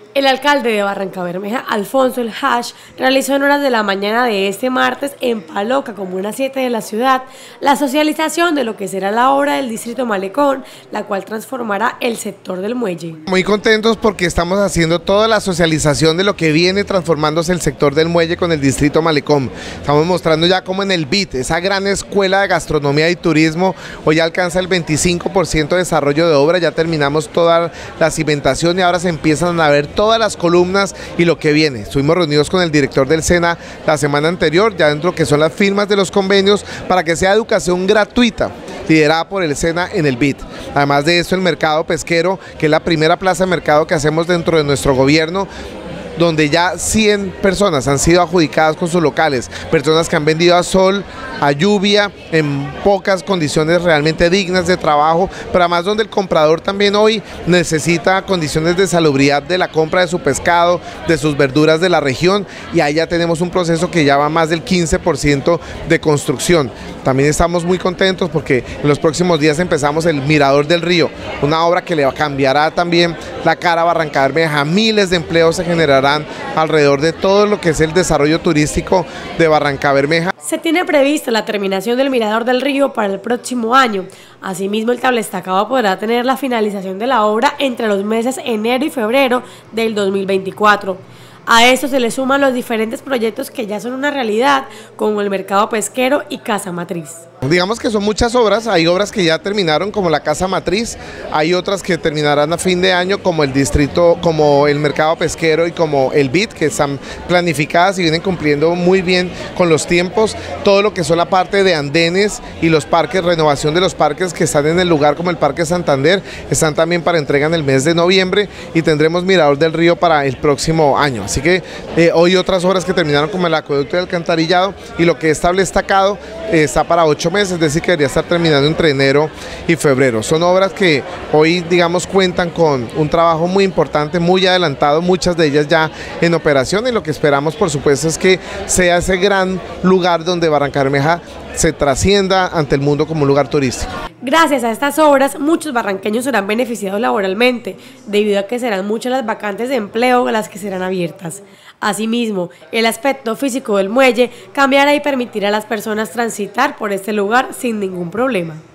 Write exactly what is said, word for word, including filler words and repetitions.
El alcalde de Barrancabermeja, Alfonso El Hash, realizó en horas de la mañana de este martes en Paloca, comuna siete de la ciudad, la socialización de lo que será la obra del distrito Malecón, la cual transformará el sector del muelle. Muy contentos porque estamos haciendo toda la socialización de lo que viene transformándose el sector del muelle con el distrito Malecón. Estamos mostrando ya cómo en el B I T, esa gran escuela de gastronomía y turismo, hoy alcanza el veinticinco por ciento de desarrollo de obra, ya terminamos toda la cimentación y ahora se empiezan a ver todas las columnas y lo que viene. Estuvimos reunidos con el director del SENA la semana anterior, ya dentro que son las firmas de los convenios para que sea educación gratuita, liderada por el SENA en el B I T. Además de esto, el mercado pesquero, que es la primera plaza de mercado que hacemos dentro de nuestro gobierno, donde ya cien personas han sido adjudicadas con sus locales, personas que han vendido a sol, a lluvia, en pocas condiciones realmente dignas de trabajo, pero además donde el comprador también hoy necesita condiciones de salubridad de la compra de su pescado, de sus verduras de la región, y ahí ya tenemos un proceso que ya va más del quince por ciento de construcción. También estamos muy contentos porque en los próximos días empezamos el Mirador del Río, una obra que le cambiará también la cara a Barrancabermeja. Miles de empleos se generarán alrededor de todo lo que es el desarrollo turístico de Barrancabermeja. Se tiene prevista la terminación del Mirador del Río para el próximo año. Asimismo, el cable estacado podrá tener la finalización de la obra entre los meses enero y febrero del dos mil veinticuatro. A eso se le suman los diferentes proyectos que ya son una realidad, como el mercado pesquero y Casa Matriz. Digamos que son muchas obras, hay obras que ya terminaron como la Casa Matriz, hay otras que terminarán a fin de año como el distrito, como el mercado pesquero y como el B I T, que están planificadas y vienen cumpliendo muy bien con los tiempos. Todo lo que son la parte de andenes y los parques, renovación de los parques que están en el lugar como el Parque Santander, están también para entrega en el mes de noviembre y tendremos Mirador del Río para el próximo año. Así que eh, hoy otras obras que terminaron como el acueducto y el alcantarillado, y lo que es cable estacado eh, está para ocho meses, es decir, que debería estar terminando entre enero y febrero. Son obras que hoy, digamos, cuentan con un trabajo muy importante, muy adelantado, muchas de ellas ya en operación, y lo que esperamos, por supuesto, es que sea ese gran lugar donde Barrancabermeja se trascienda ante el mundo como un lugar turístico. Gracias a estas obras, muchos barranqueños serán beneficiados laboralmente, debido a que serán muchas las vacantes de empleo las que serán abiertas. Asimismo, el aspecto físico del muelle cambiará y permitirá a las personas transitar por este lugar sin ningún problema.